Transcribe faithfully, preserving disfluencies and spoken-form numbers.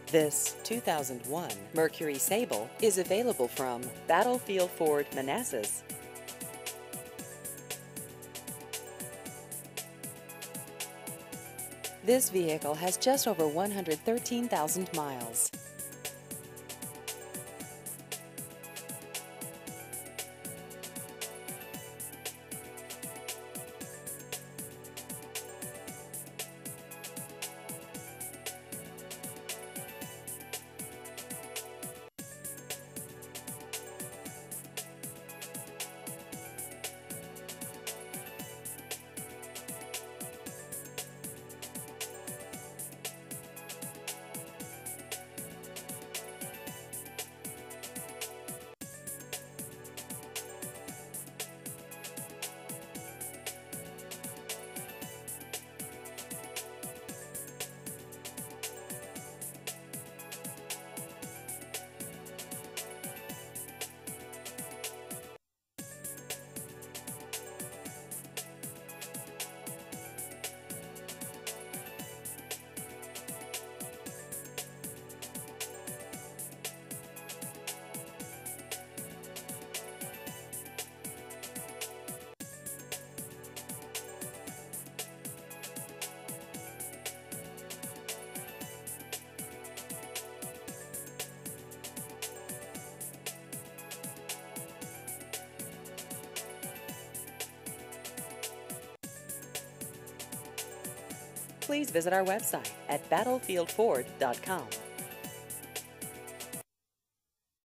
This two thousand one Mercury Sable is available from Battlefield Ford Manassas. This vehicle has just over one hundred thirteen thousand miles. Please visit our website at battlefield ford dot com.